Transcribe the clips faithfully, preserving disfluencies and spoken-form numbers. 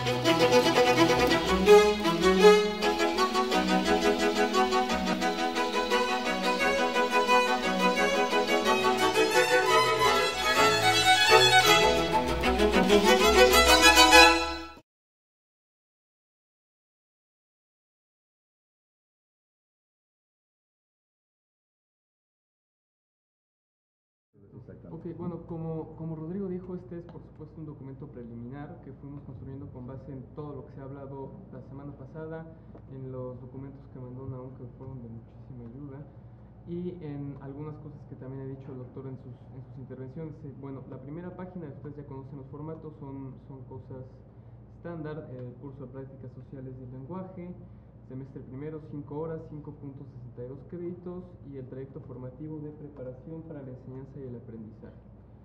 Ok, bueno, como, como Rodrigo dijo, este es por supuesto un documento preliminar que fuimos construyendo con base en todo lo que se ha hablado la semana pasada, en los documentos que mandó Naum, que fueron de muchísima ayuda, y en algunas cosas que también ha dicho el doctor en sus, en sus intervenciones. Bueno, la primera página, ustedes ya conocen los formatos, son, son cosas estándar, el curso de prácticas sociales y lenguaje, semestre primero, cinco horas, cinco punto sesenta y dos créditos, y el trayecto formativo de preparación para la enseñanza y el aprendizaje.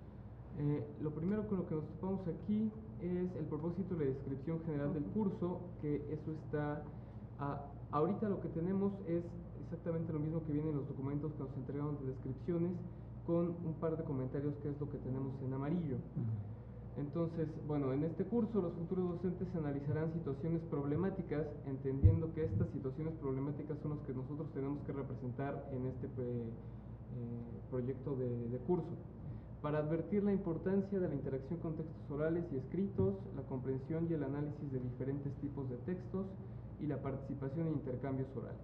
Eh, lo primero con lo que nos topamos aquí es el propósito y la descripción general del curso, que eso está, a, ahorita lo que tenemos es exactamente lo mismo que viene en los documentos que nos entregaron de descripciones, con un par de comentarios, que es lo que tenemos en amarillo. Uh-huh. Entonces, bueno, en este curso los futuros docentes analizarán situaciones problemáticas, entendiendo que estas situaciones problemáticas son las que nosotros tenemos que representar en este pre, eh, proyecto de, de curso, para advertir la importancia de la interacción con textos orales y escritos, la comprensión y el análisis de diferentes tipos de textos y la participación en intercambios orales.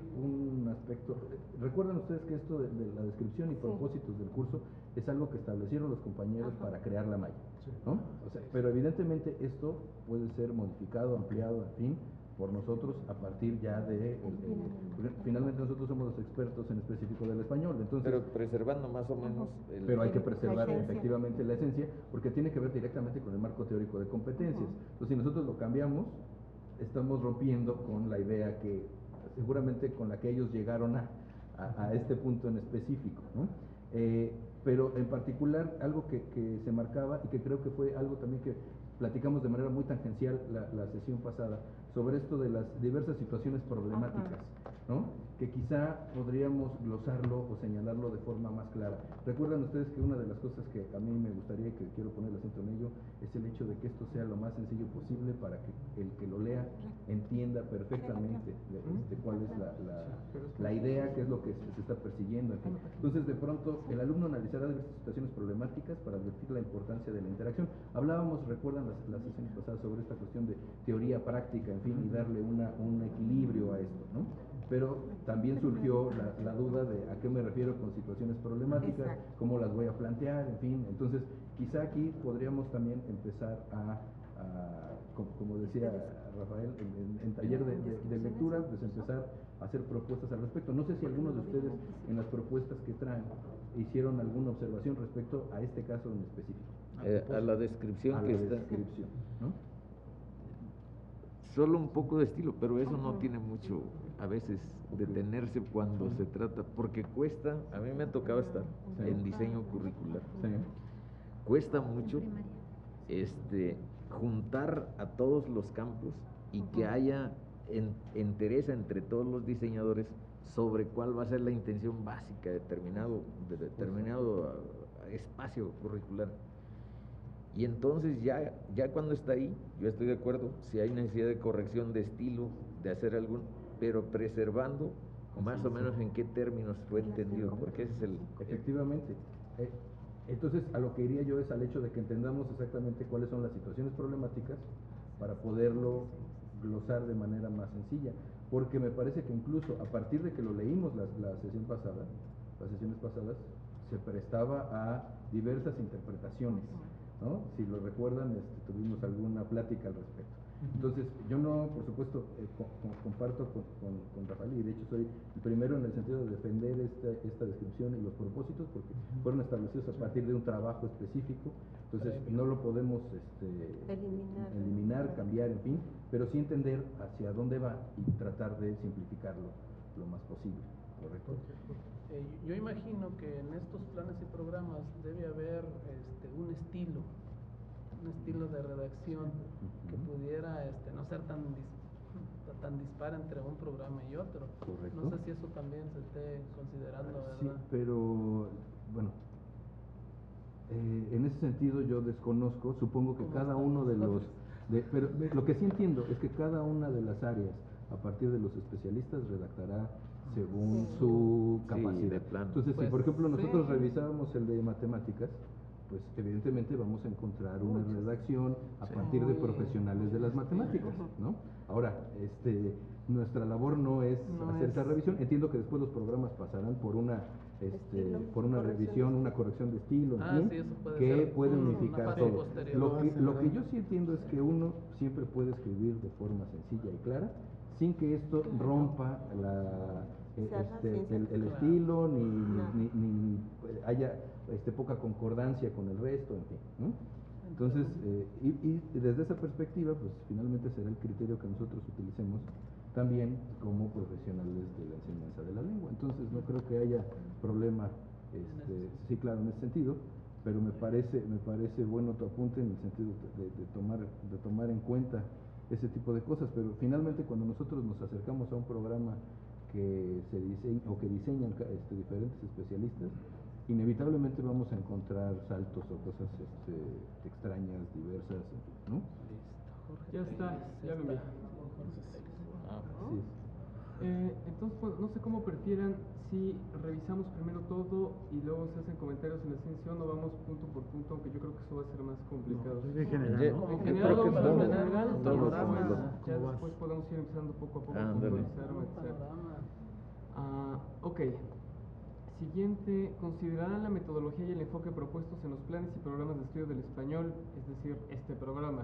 Un aspecto, recuerden ustedes que esto de, de la descripción y sí. propósitos del curso es algo que establecieron los compañeros Ajá. para crear la malla, sí. ¿no? O sea, pero evidentemente esto puede ser modificado, ampliado, en fin, por nosotros a partir ya de, el, el, finalmente nosotros somos los expertos en específico del español, entonces. Pero preservando más o menos. El, pero hay que preservar la efectivamente la esencia, porque tiene que ver directamente con el marco teórico de competencias. Uh-huh. Entonces, si nosotros lo cambiamos, estamos rompiendo con la idea que seguramente con la que ellos llegaron a, a, a este punto en específico, ¿no? Eh, pero en particular algo que, que se marcaba y que creo que fue algo también que platicamos de manera muy tangencial la, la sesión pasada, sobre esto de las diversas situaciones problemáticas, ¿no? Que quizá podríamos glosarlo o señalarlo de forma más clara. Recuerdan ustedes que una de las cosas que a mí me gustaría y que quiero poner el acento en ello es el hecho de que esto sea lo más sencillo posible para que el que lo lea entienda perfectamente este, cuál es la, la, la idea, qué es lo que se, se está persiguiendo. En fin. Entonces, de pronto, el alumno analizará diversas situaciones problemáticas para advertir la importancia de la interacción. Hablábamos, recuerdan las, las sesiones pasadas, sobre esta cuestión de teoría práctica, en fin, y darle una, un equilibrio a esto, ¿no? Pero también surgió la, la duda de a qué me refiero con situaciones problemáticas, Exacto. cómo las voy a plantear, en fin. Entonces, quizá aquí podríamos también empezar a, a como, como decía Rafael, en, en, en taller de, de, de lectura, pues empezar a hacer propuestas al respecto. No sé si algunos de ustedes en las propuestas que traen hicieron alguna observación respecto a este caso en específico. Eh, a la descripción a que la está. Descripción, ¿no? Solo un poco de estilo, pero eso no tiene mucho a veces detenerse cuando uh-huh. se trata, porque cuesta, a mí me ha tocado estar sí. en diseño curricular, sí. cuesta mucho este, juntar a todos los campos y uh-huh. que haya en, entereza entre todos los diseñadores sobre cuál va a ser la intención básica de determinado, de determinado uh, espacio curricular. Y entonces ya, ya cuando está ahí, yo estoy de acuerdo, si hay necesidad de corrección de estilo, de hacer algún, pero preservando más sí, o menos sí. en qué términos fue entendido, porque ese es el... Efectivamente. Eh, entonces, a lo que iría yo es al hecho de que entendamos exactamente cuáles son las situaciones problemáticas para poderlo glosar de manera más sencilla, porque me parece que incluso a partir de que lo leímos la, la sesión pasada, las sesiones pasadas, se prestaba a diversas interpretaciones, ¿no? Si lo recuerdan, este, tuvimos alguna plática al respecto. Entonces, yo no, por supuesto, eh, co co comparto con, con, con Rafael, y de hecho soy el primero en el sentido de defender esta, esta descripción y los propósitos, porque fueron establecidos a partir de un trabajo específico, entonces no lo podemos este, eliminar. eliminar, cambiar, en fin, pero sí entender hacia dónde va y tratar de simplificarlo lo más posible, ¿correcto? Eh, yo imagino que en estos planes y programas debe haber este, un estilo, un estilo de redacción uh-huh. que pudiera este, no ser tan, dis, tan dispar entre un programa y otro. Correcto. No sé si eso también se esté considerando, ¿verdad? Sí, pero bueno, eh, en ese sentido yo desconozco, supongo que cada uno de los De, pero de, lo que sí entiendo es que cada una de las áreas, a partir de los especialistas, redactará según Sí. su Sí, capacidad. de plano. Entonces, Pues, si por ejemplo nosotros sí. revisábamos el de matemáticas, pues evidentemente vamos a encontrar una Muchas. redacción a Sí. partir de Muy- profesionales de las matemáticas, ¿no? Ahora, este, nuestra labor no es No hacer es- esa revisión. Entiendo que después los programas pasarán por una este, Estilo, por una corrección de revisión, estilo. una corrección de estilo, en Ah, fin, sí, eso puede que ser puede un- una unificar fase todo. posterior. Lo Lo que, hacen, lo que ¿verdad? yo sí entiendo es que uno siempre puede escribir de forma sencilla y clara, sin que esto Claro. rompa la, eh, Se haga este, ciencia el, el Claro. estilo, ni, Nada. ni, ni, eh, haya este, poca concordancia con el resto, en fin, ¿no? Entonces, eh, y, y desde esa perspectiva, pues finalmente será el criterio que nosotros utilicemos también como profesionales de la enseñanza de la lengua. Entonces, no creo que haya problema, este, sí, claro, en ese sentido, pero me parece, me parece bueno tu apunte en el sentido de, de tomar, de tomar en cuenta ese tipo de cosas, pero finalmente cuando nosotros nos acercamos a un programa que se diseña o que diseñan ca- este, diferentes especialistas, inevitablemente vamos a encontrar saltos o cosas este, extrañas, diversas, ¿no? Ya está, ya lo envié. Ah, Así es. Eh, entonces, pues, no sé cómo prefieran si revisamos primero todo y luego se hacen comentarios en la sesión o vamos punto por punto, aunque yo creo que eso va a ser más complicado. No, yo en general, Ye- ¿no? En Yo general, creo que vamos a todo, tener general, un todo panorama, como lo- ya como vas. después podemos ir empezando poco a poco a Ándale. puntualizar, Un matizar. panorama. Ah, ok. Siguiente, considerarán la metodología y el enfoque propuestos en los planes y programas de estudio del español, es decir, este programa.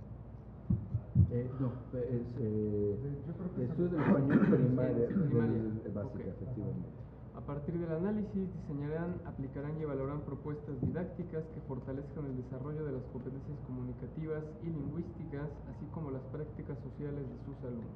Eh, no, es eh, Yo creo que estudio eso- del español primaria, Sí, primaria. del- básica, Ok. efectivamente. A partir del análisis, diseñarán, aplicarán y evaluarán propuestas didácticas que fortalezcan el desarrollo de las competencias comunicativas y lingüísticas, así como las prácticas sociales de sus alumnos.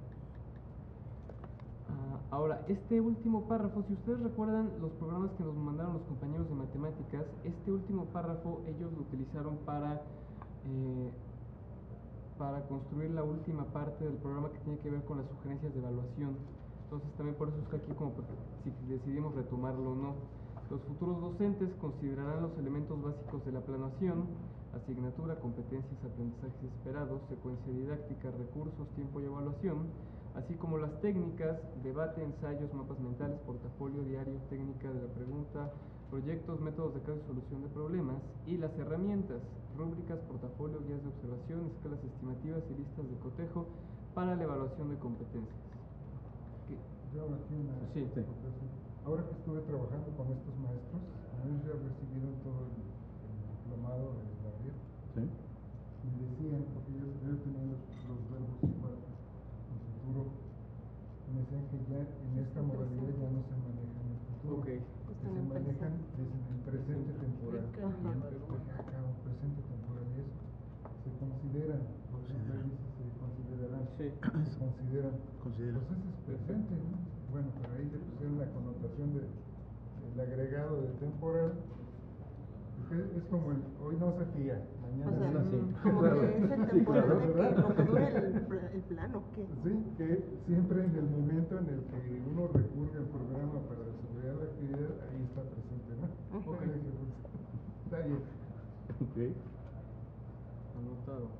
Ah, ahora, este último párrafo, si ustedes recuerdan los programas que nos mandaron los compañeros de matemáticas, este último párrafo ellos lo utilizaron para, eh, para construir la última parte del programa que tiene que ver con las sugerencias de evaluación. Entonces también por eso está aquí como por- si decidimos retomarlo o no. Los futuros docentes considerarán los elementos básicos de la planeación: asignatura, competencias, aprendizajes esperados, secuencia didáctica, recursos, tiempo y evaluación, así como las técnicas, debate, ensayos, mapas mentales, portafolio, diario, técnica de la pregunta, proyectos, métodos de caso y solución de problemas, y las herramientas, rúbricas, portafolio, guías de observación, escalas estimativas y listas de cotejo para la evaluación de competencias. ¿Qué? Yo aquí una Sí, sí. aportación. Ahora que estuve trabajando con estos maestros, ellos ya recibieron todo el, el diplomado de la red, ¿Sí? y decían, porque ellos, ellos tenían los, los verbos igual en futuro, y me decían que ya en esta en modalidad presente. ya no se manejan en futuro, Ok. que Están se en manejan presente. dicen, en presente temporal. Explica, Y ajá. entonces, pues, acá un presente temporal y eso, se consideran, por ejemplo, ahí dice se considerarán, Sí. se consideran, Considera. pues ese es presente, ¿no? Bueno, pero ahí le pusieron la connotación de, del agregado de temporal, porque es, es como el, hoy no se fía, mañana O sea, sí. como Claro. que es el Sí, temporal claro. de que lo que dure el, pla- el plan o qué. Sí, que siempre en el momento en el que uno recurre al programa para desarrollar la actividad, ahí está presente, ¿no? Ujú. Ok, pues, está bien. Ok. Anotado.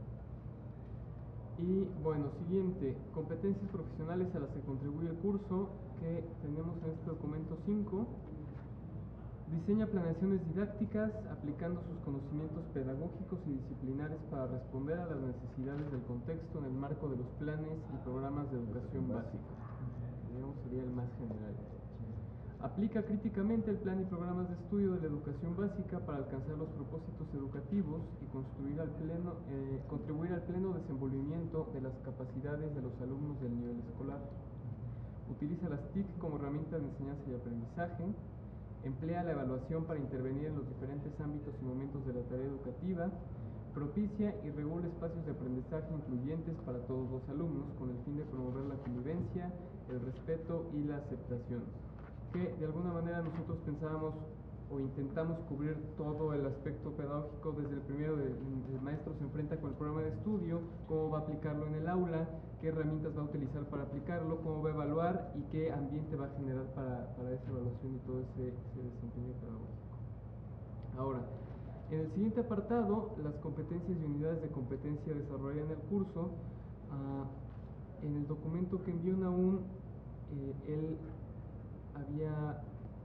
Y bueno, siguiente, competencias profesionales a las que contribuye el curso, que tenemos en este documento cinco. Diseña planeaciones didácticas aplicando sus conocimientos pedagógicos y disciplinares para responder a las necesidades del contexto en el marco de los planes y programas de educación básica. Digamos, sería el más general. Aplica críticamente el plan y programas de estudio de la educación básica para alcanzar los propósitos educativos y construir al pleno, eh, contribuir al pleno desenvolvimiento de las capacidades de los alumnos del nivel escolar. Utiliza las T I C como herramienta de enseñanza y aprendizaje. Emplea la evaluación para intervenir en los diferentes ámbitos y momentos de la tarea educativa. Propicia y regula espacios de aprendizaje incluyentes para todos los alumnos con el fin de promover la convivencia, el respeto y la aceptación. Que de alguna manera nosotros pensábamos o intentamos cubrir todo el aspecto pedagógico desde el primero, del el maestro se enfrenta con el programa de estudio, cómo va a aplicarlo en el aula, qué herramientas va a utilizar para aplicarlo, cómo va a evaluar y qué ambiente va a generar para, para esa evaluación y todo ese, ese desempeño pedagógico. Ahora, En el siguiente apartado, las competencias y unidades de competencia desarrolladas en el curso. Uh, en el documento que envió Nahum, eh, él había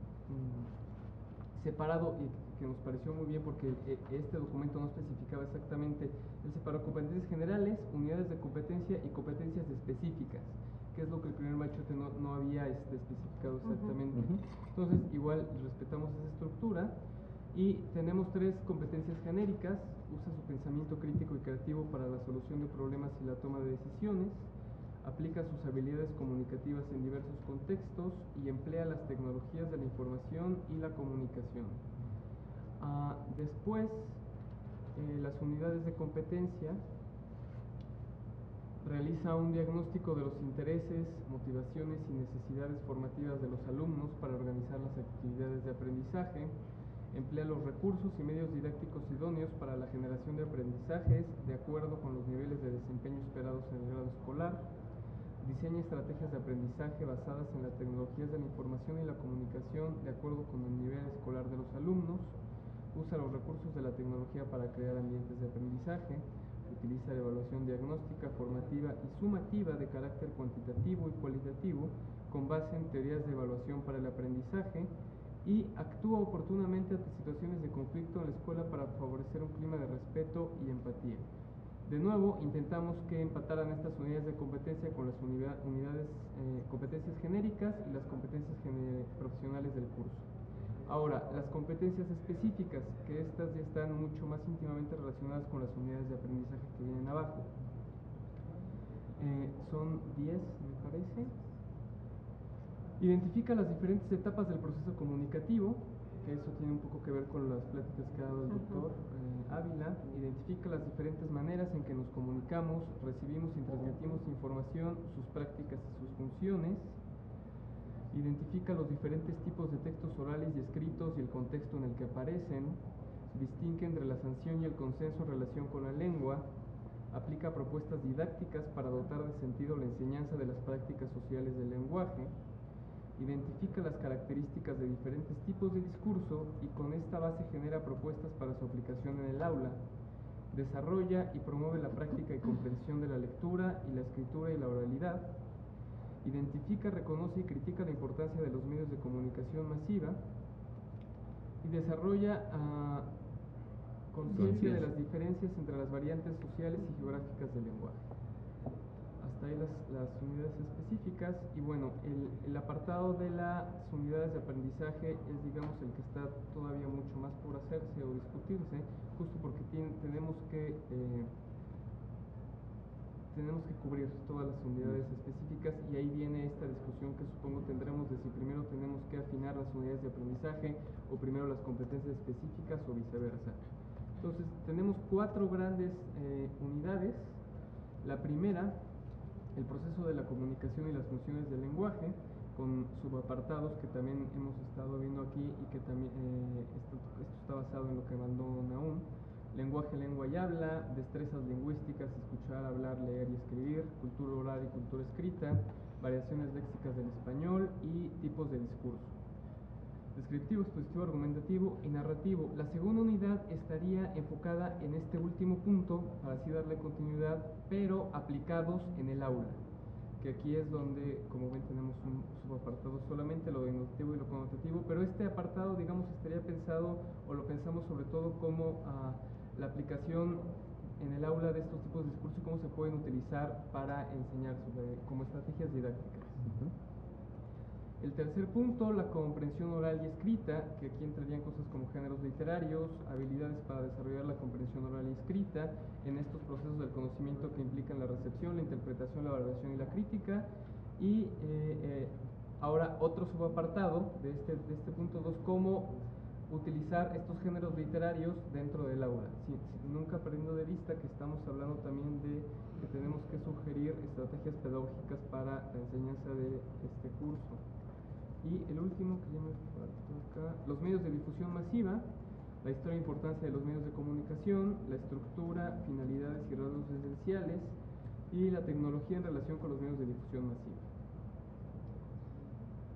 mm, separado, y que nos pareció muy bien porque eh, este documento no especificaba exactamente, él separó competencias generales, unidades de competencia y competencias específicas, que es lo que el primer machote no, no había este, especificado exactamente. Uh-huh. Entonces, igual respetamos esa estructura. Y tenemos tres competencias genéricas: usa su pensamiento crítico y creativo para la solución de problemas y la toma de decisiones, aplica sus habilidades comunicativas en diversos contextos y emplea las tecnologías de la información y la comunicación. Uh, después, eh, las unidades de competencia, realiza un diagnóstico de los intereses, motivaciones y necesidades formativas de los alumnos para organizar las actividades de aprendizaje, emplea los recursos y medios didácticos idóneos para la generación de aprendizajes de acuerdo con los niveles de desempeño esperados en el grado escolar, diseña estrategias de aprendizaje basadas en las tecnologías de la información y la comunicación de acuerdo con el nivel escolar de los alumnos, usa los recursos de la tecnología para crear ambientes de aprendizaje, utiliza la evaluación diagnóstica, formativa y sumativa de carácter cuantitativo y cualitativo con base en teorías de evaluación para el aprendizaje, y actúa oportunamente ante situaciones de conflicto en la escuela para favorecer un clima de respeto y empatía. De nuevo, intentamos que empataran estas unidades de competencia con las unidad, unidades, eh, competencias genéricas y las competencias profesionales del curso. Ahora, las competencias específicas, que estas ya están mucho más íntimamente relacionadas con las unidades de aprendizaje que vienen abajo. Eh, son diez, me parece. Identifica las diferentes etapas del proceso comunicativo, que eso tiene un poco que ver con las pláticas que ha dado el doctor eh, Ávila. Identifica las diferentes maneras en que nos comunicamos, recibimos y transmitimos información, sus prácticas y sus funciones. Identifica los diferentes tipos de textos orales y escritos y el contexto en el que aparecen. Distingue entre la sanción y el consenso en relación con la lengua. Aplica propuestas didácticas para dotar de sentido la enseñanza de las prácticas sociales del lenguaje. Identifica las características de diferentes tipos de discurso y con esta base genera propuestas para su aplicación en el aula. Desarrolla y promueve la práctica y comprensión de la lectura y la escritura y la oralidad. Identifica, reconoce y critica la importancia de los medios de comunicación masiva. Y desarrolla uh, conciencia de las diferencias entre las variantes sociales y geográficas del lenguaje. Hasta ahí las, las unidades específicas. Y bueno, el, el apartado de las unidades de aprendizaje es, digamos, el que está todavía mucho más por hacerse o discutirse, justo porque tiene, tenemos que eh, tenemos que cubrir todas las unidades específicas, y ahí viene esta discusión que supongo tendremos de si primero tenemos que afinar las unidades de aprendizaje o primero las competencias específicas o viceversa. Entonces, tenemos cuatro grandes eh, unidades. La primera, el proceso de la comunicación y las funciones del lenguaje, con subapartados que también hemos estado viendo aquí y que también eh, esto, esto está basado en lo que mandó Nahum. Lenguaje, lengua y habla, destrezas lingüísticas, escuchar, hablar, leer y escribir, cultura oral y cultura escrita, variaciones léxicas del español y tipos de discurso. Descriptivo, expositivo, argumentativo y narrativo. La segunda unidad estaría enfocada en este último punto, para así darle continuidad, pero aplicados en el aula, que aquí es donde, como ven, tenemos un subapartado solamente, lo denotativo y lo connotativo, pero este apartado, digamos, estaría pensado, o lo pensamos sobre todo como uh, la aplicación en el aula de estos tipos de discurso y cómo se pueden utilizar para enseñar sobre, como estrategias didácticas. Uh-huh. El tercer punto, la comprensión oral y escrita, que aquí entrarían cosas como géneros literarios, habilidades para desarrollar la comprensión oral y escrita en estos procesos del conocimiento que implican la recepción, la interpretación, la valoración y la crítica. Y eh, eh, ahora otro subapartado de este, de este punto dos, cómo utilizar estos géneros literarios dentro del aula. Sí, sí, nunca perdiendo de vista que estamos hablando también de que tenemos que sugerir estrategias pedagógicas para la enseñanza de este curso. Y el último, que ya me faltó acá, los medios de difusión masiva, la historia e importancia de los medios de comunicación, la estructura, finalidades y rasgos esenciales, y la tecnología en relación con los medios de difusión masiva.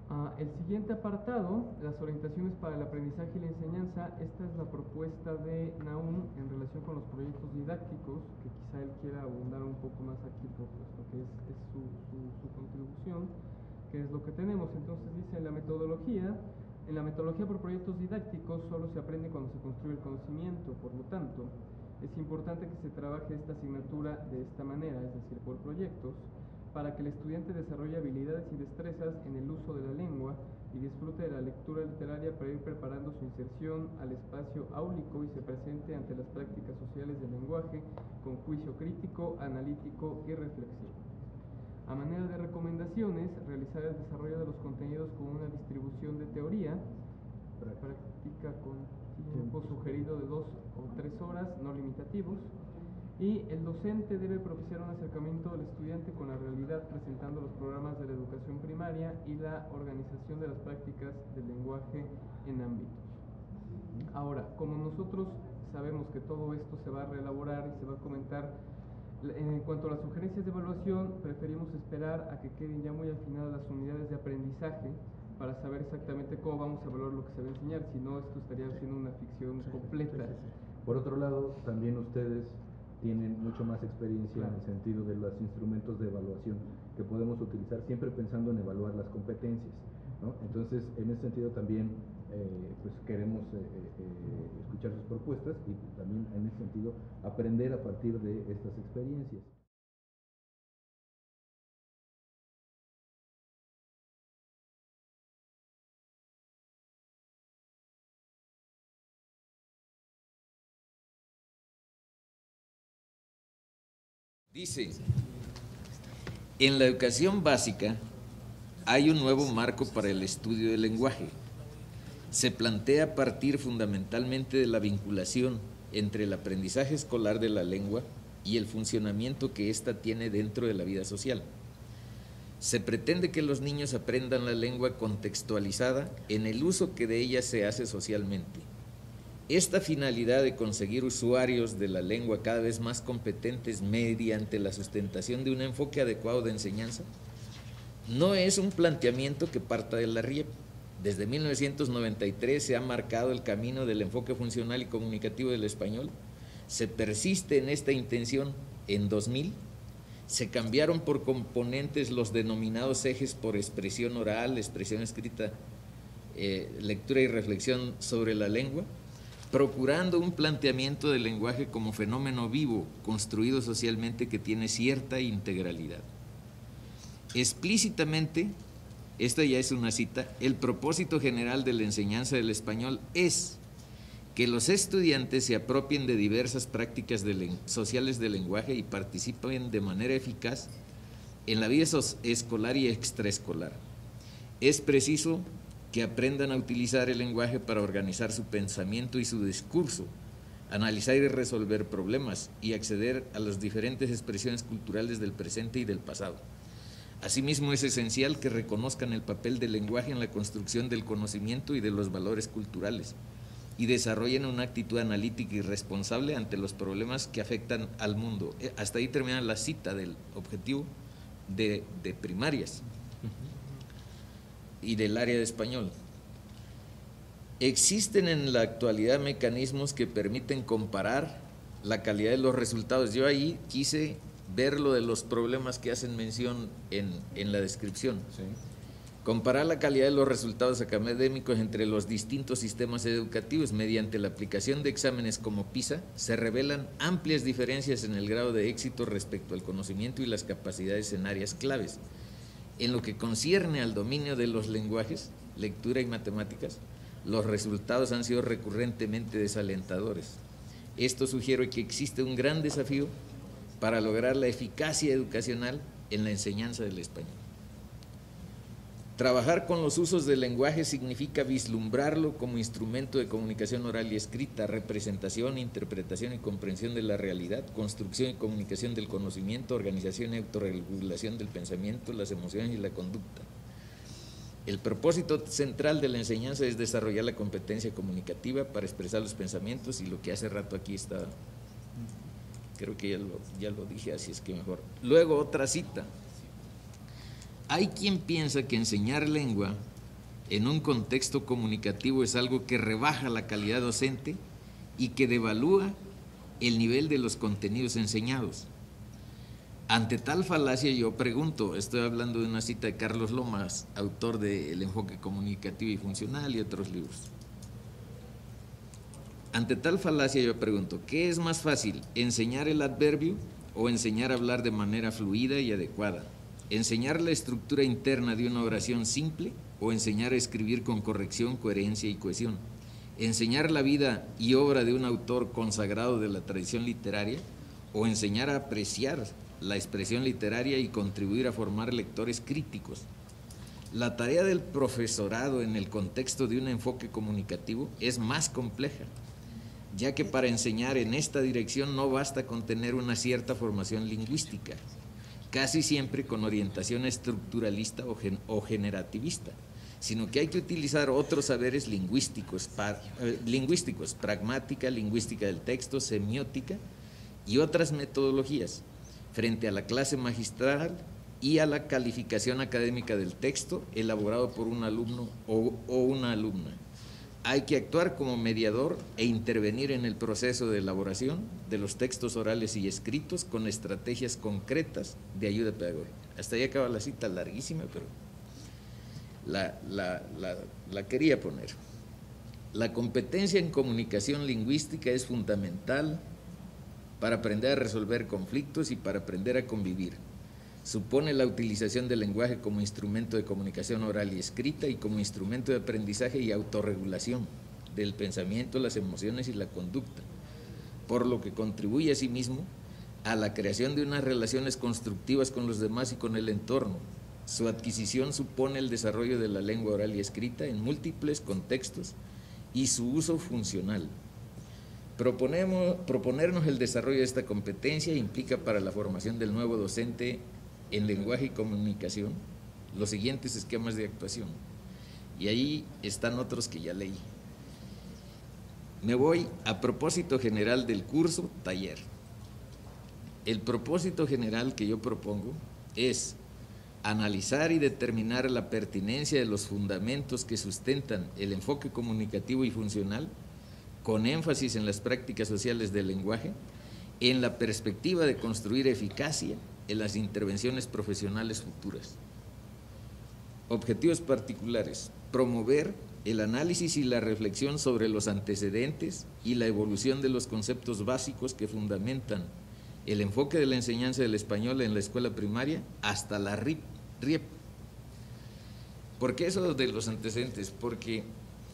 Uh, el siguiente apartado, las orientaciones para el aprendizaje y la enseñanza. Esta es la propuesta de Nahum en relación con los proyectos didácticos, que quizá él quiera abundar un poco más aquí, por puesto que es, es su, su, su contribución, que es lo que tenemos. Entonces dice, en la metodología, en la metodología por proyectos didácticos solo se aprende cuando se construye el conocimiento. Por lo tanto, es importante que se trabaje esta asignatura de esta manera, es decir, por proyectos, para que el estudiante desarrolle habilidades y destrezas en el uso de la lengua y disfrute de la lectura literaria para ir preparando su inserción al espacio áulico y se presente ante las prácticas sociales del lenguaje con juicio crítico, analítico y reflexivo. A manera de recomendaciones, realizar el desarrollo de los contenidos con una distribución de teoría, práctica con tiempo sugerido de dos o tres horas, no limitativos, y el docente debe propiciar un acercamiento del estudiante con la realidad presentando los programas de la educación primaria y la organización de las prácticas del lenguaje en ámbitos. Ahora, como nosotros sabemos que todo esto se va a reelaborar y se va a comentar, en cuanto a las sugerencias de evaluación, preferimos esperar a que queden ya muy afinadas las unidades de aprendizaje para saber exactamente cómo vamos a evaluar lo que se va a enseñar, si no esto estaría siendo una ficción completa. Por otro lado, también ustedes tienen mucho más experiencia claro. en el sentido de los instrumentos de evaluación que podemos utilizar, siempre pensando en evaluar las competencias, ¿no? Entonces, en ese sentido también eh, pues queremos eh, eh, escuchar sus propuestas y también en ese sentido aprender a partir de estas experiencias. Dice, en la educación básica hay un nuevo marco para el estudio del lenguaje. Se plantea partir fundamentalmente de la vinculación entre el aprendizaje escolar de la lengua y el funcionamiento que ésta tiene dentro de la vida social. Se pretende que los niños aprendan la lengua contextualizada en el uso que de ella se hace socialmente. Esta finalidad de conseguir usuarios de la lengua cada vez más competentes mediante la sustentación de un enfoque adecuado de enseñanza no es un planteamiento que parta de la R I E P. Desde mil novecientos noventa y tres se ha marcado el camino del enfoque funcional y comunicativo del español. Se persiste en esta intención en dos mil. Se cambiaron por componentes los denominados ejes por expresión oral, expresión escrita, eh, lectura y reflexión sobre la lengua, procurando un planteamiento del lenguaje como fenómeno vivo, construido socialmente, que tiene cierta integralidad. Explícitamente, esta ya es una cita, el propósito general de la enseñanza del español es que los estudiantes se apropien de diversas prácticas de sociales del lenguaje y participen de manera eficaz en la vida escolar y extraescolar. Es preciso que aprendan a utilizar el lenguaje para organizar su pensamiento y su discurso, analizar y resolver problemas y acceder a las diferentes expresiones culturales del presente y del pasado. Asimismo, es esencial que reconozcan el papel del lenguaje en la construcción del conocimiento y de los valores culturales y desarrollen una actitud analítica y responsable ante los problemas que afectan al mundo. Hasta ahí termina la cita del objetivo de, de primarias y del área de español. Existen en la actualidad mecanismos que permiten comparar la calidad de los resultados. Yo ahí quise ver lo de los problemas que hacen mención en, en la descripción. Sí. Comparar la calidad de los resultados académicos entre los distintos sistemas educativos mediante la aplicación de exámenes como PISA, se revelan amplias diferencias en el grado de éxito respecto al conocimiento y las capacidades en áreas claves. En lo que concierne al dominio de los lenguajes, lectura y matemáticas, los resultados han sido recurrentemente desalentadores. Esto sugiere que existe un gran desafío para lograr la eficacia educacional en la enseñanza del español. Trabajar con los usos del lenguaje significa vislumbrarlo como instrumento de comunicación oral y escrita, representación, interpretación y comprensión de la realidad, construcción y comunicación del conocimiento, organización y autorregulación del pensamiento, las emociones y la conducta. El propósito central de la enseñanza es desarrollar la competencia comunicativa para expresar los pensamientos, y lo que hace rato aquí está, creo que ya lo, ya lo dije, así es que mejor. Luego otra cita. Hay quien piensa que enseñar lengua en un contexto comunicativo es algo que rebaja la calidad docente y que devalúa el nivel de los contenidos enseñados. Ante tal falacia yo pregunto, estoy hablando de una cita de Carlos Lomas, autor de El enfoque comunicativo y funcional y otros libros. Ante tal falacia yo pregunto, ¿qué es más fácil, enseñar el adverbio o enseñar a hablar de manera fluida y adecuada? ¿Enseñar la estructura interna de una oración simple o enseñar a escribir con corrección, coherencia y cohesión? ¿Enseñar la vida y obra de un autor consagrado de la tradición literaria o enseñar a apreciar la expresión literaria y contribuir a formar lectores críticos? La tarea del profesorado en el contexto de un enfoque comunicativo es más compleja, ya que para enseñar en esta dirección no basta con tener una cierta formación lingüística, casi siempre con orientación estructuralista o, gen o generativista, sino que hay que utilizar otros saberes lingüísticos, para, eh, lingüísticos, pragmática, lingüística del texto, semiótica y otras metodologías, frente a la clase magistral y a la calificación académica del texto elaborado por un alumno o, o una alumna. Hay que actuar como mediador e intervenir en el proceso de elaboración de los textos orales y escritos con estrategias concretas de ayuda pedagógica. Hasta ahí acaba la cita, larguísima, pero la, la, la, la quería poner. La competencia en comunicación lingüística es fundamental para aprender a resolver conflictos y para aprender a convivir. Supone la utilización del lenguaje como instrumento de comunicación oral y escrita y como instrumento de aprendizaje y autorregulación del pensamiento, las emociones y la conducta, por lo que contribuye asimismo a la creación de unas relaciones constructivas con los demás y con el entorno. Su adquisición supone el desarrollo de la lengua oral y escrita en múltiples contextos y su uso funcional. Proponemos, proponernos el desarrollo de esta competencia implica para la formación del nuevo docente en lenguaje y comunicación los siguientes esquemas de actuación. Y ahí están otros que ya leí. Me voy a propósito general del curso, taller. El propósito general que yo propongo es analizar y determinar la pertinencia de los fundamentos que sustentan el enfoque comunicativo y funcional, con énfasis en las prácticas sociales del lenguaje, en la perspectiva de construir eficacia en las intervenciones profesionales futuras. Objetivos particulares: promover el análisis y la reflexión sobre los antecedentes y la evolución de los conceptos básicos que fundamentan el enfoque de la enseñanza del español en la escuela primaria hasta la R I E P. ¿Por qué eso de los antecedentes? Porque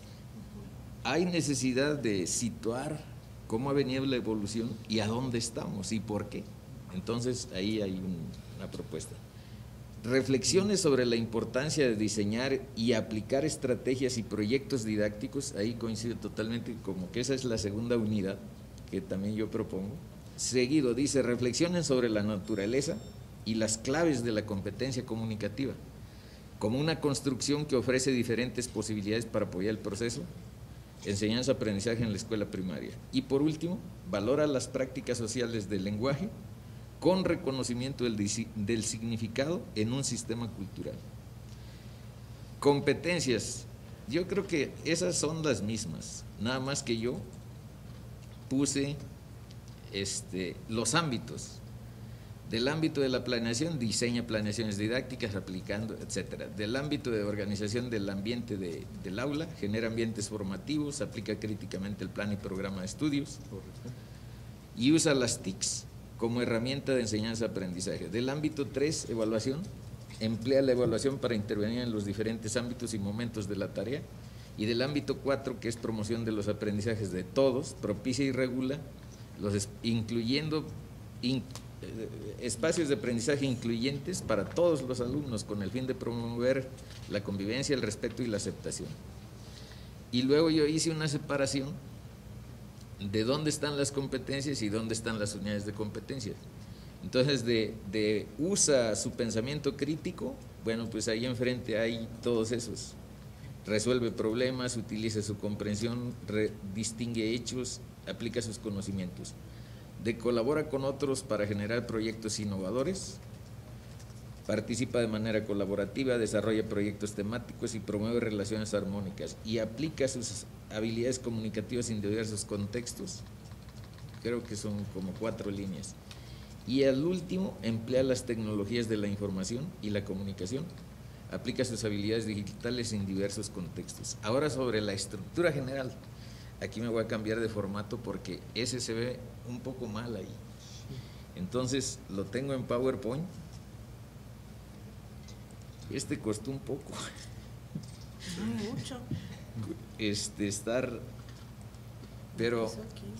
hay necesidad de situar cómo ha venido la evolución y a dónde estamos y por qué. Entonces ahí hay un, una propuesta. Reflexiones sobre la importancia de diseñar y aplicar estrategias y proyectos didácticos, ahí coincido totalmente, como que esa es la segunda unidad que también yo propongo. Seguido dice, reflexionen sobre la naturaleza y las claves de la competencia comunicativa, como una construcción que ofrece diferentes posibilidades para apoyar el proceso, enseñanza-aprendizaje en la escuela primaria. Y por último, valora las prácticas sociales del lenguaje con reconocimiento del, del significado en un sistema cultural. Competencias, yo creo que esas son las mismas, nada más que yo puse este, los ámbitos. Del ámbito de la planeación, diseña planeaciones didácticas, aplicando, etcétera. Del ámbito de organización del ambiente de, del aula, genera ambientes formativos, aplica críticamente el plan y programa de estudios y usa las T I Cs como herramienta de enseñanza-aprendizaje. Del ámbito tres, evaluación, emplea la evaluación para intervenir en los diferentes ámbitos y momentos de la tarea. Y del ámbito cuatro, que es promoción de los aprendizajes de todos, propicia y regula, los, incluyendo in, espacios de aprendizaje incluyentes para todos los alumnos con el fin de promover la convivencia, el respeto y la aceptación. Y luego yo hice una separación de dónde están las competencias y dónde están las unidades de competencias. Entonces, de, de usa su pensamiento crítico, bueno, pues ahí enfrente hay todos esos. Resuelve problemas, utiliza su comprensión, re, distingue hechos, aplica sus conocimientos. De colabora con otros para generar proyectos innovadores, participa de manera colaborativa, desarrolla proyectos temáticos y promueve relaciones armónicas y aplica sus habilidades comunicativas en diversos contextos. Creo que son como cuatro líneas. Y al último, emplea las tecnologías de la información y la comunicación. Aplica sus habilidades digitales en diversos contextos. Ahora sobre la estructura general. Aquí me voy a cambiar de formato porque ese se ve un poco mal ahí. Entonces lo tengo en PowerPoint. Este costó un poco. Mucho. Este, estar, pero,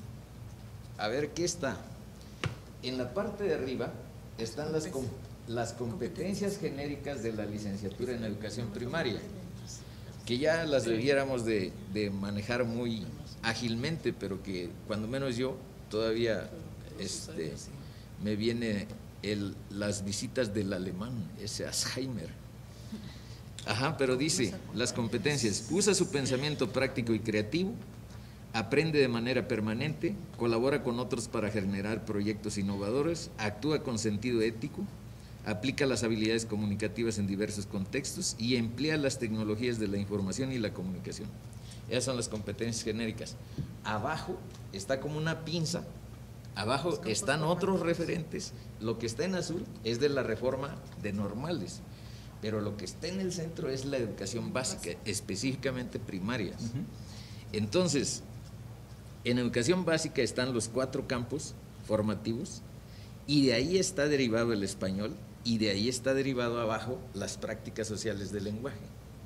a ver, ¿qué está? En la parte de arriba están las, com las competencias genéricas de la licenciatura en educación primaria, que ya las debiéramos de, de manejar muy ágilmente, pero que cuando menos yo todavía este, me viene el, las visitas del alemán, ese Alzheimer. Ajá, pero dice, las competencias, usa su pensamiento práctico y creativo, aprende de manera permanente, colabora con otros para generar proyectos innovadores, actúa con sentido ético, aplica las habilidades comunicativas en diversos contextos y emplea las tecnologías de la información y la comunicación. Esas son las competencias genéricas. Abajo está como una pinza, abajo están otros referentes, lo que está en azul es de la reforma de normales. Pero lo que está en el centro es la educación básica, específicamente primaria. Uh-huh. Entonces, en educación básica están los cuatro campos formativos y de ahí está derivado el español y de ahí está derivado abajo las prácticas sociales del lenguaje.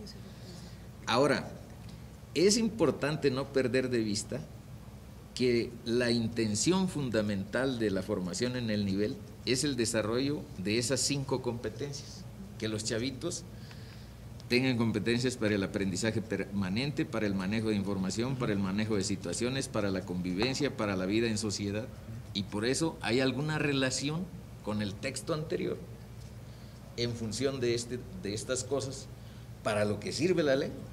Ahora, es importante no perder de vista que la intención fundamental de la formación en el nivel es el desarrollo de esas cinco competencias. Que los chavitos tengan competencias para el aprendizaje permanente, para el manejo de información, para el manejo de situaciones, para la convivencia, para la vida en sociedad. Y por eso hay alguna relación con el texto anterior en función de, este, de estas cosas, para lo que sirve la lengua,